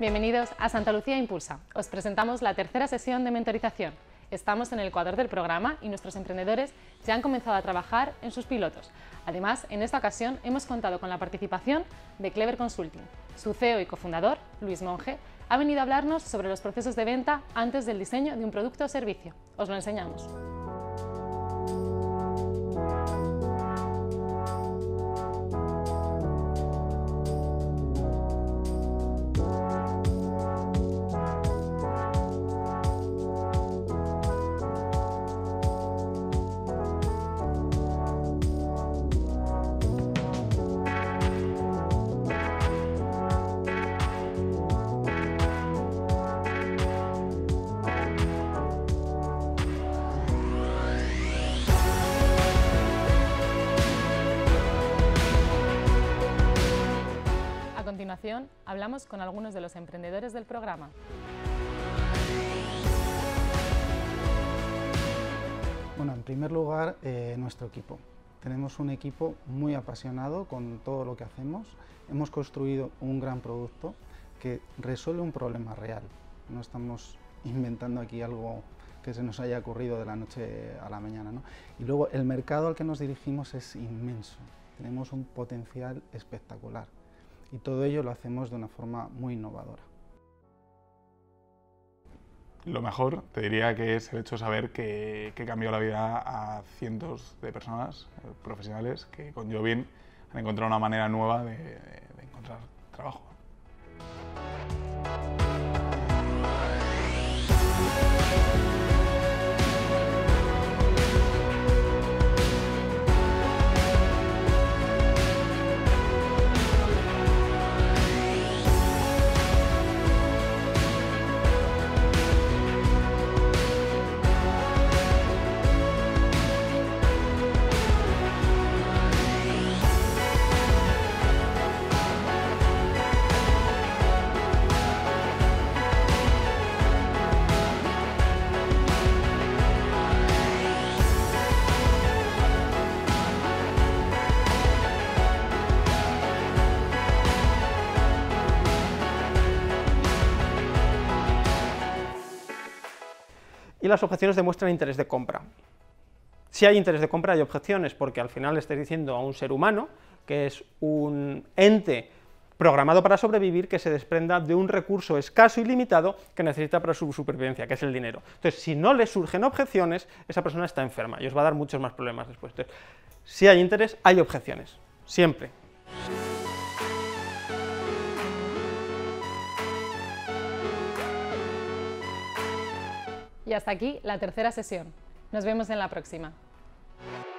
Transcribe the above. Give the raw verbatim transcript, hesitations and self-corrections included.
Bienvenidos a Santa Lucía Impulsa. Os presentamos la tercera sesión de mentorización. Estamos en el Ecuador del programa y nuestros emprendedores ya han comenzado a trabajar en sus pilotos. Además, en esta ocasión hemos contado con la participación de Clever Consulting. Su C E O y cofundador, Luis Monge, ha venido a hablarnos sobre los procesos de venta antes del diseño de un producto o servicio. Os lo enseñamos. A continuación, hablamos con algunos de los emprendedores del programa. Bueno, en primer lugar, eh, nuestro equipo. Tenemos un equipo muy apasionado con todo lo que hacemos. Hemos construido un gran producto que resuelve un problema real. No estamos inventando aquí algo que se nos haya ocurrido de la noche a la mañana, ¿no? Y luego, el mercado al que nos dirigimos es inmenso. Tenemos un potencial espectacular. Y todo ello lo hacemos de una forma muy innovadora. Lo mejor, te diría que es el hecho de saber que, que cambió la vida a cientos de personas, eh, profesionales, que con Jobin han encontrado una manera nueva de, de, de encontrar trabajo. Y las objeciones demuestran interés de compra. Si hay interés de compra hay objeciones, porque al final le estáis diciendo a un ser humano, que es un ente programado para sobrevivir, que se desprenda de un recurso escaso y limitado que necesita para su supervivencia, que es el dinero. Entonces, si no le surgen objeciones, esa persona está enferma y os va a dar muchos más problemas después. Entonces, si hay interés, hay objeciones, siempre. Y hasta aquí la tercera sesión. Nos vemos en la próxima.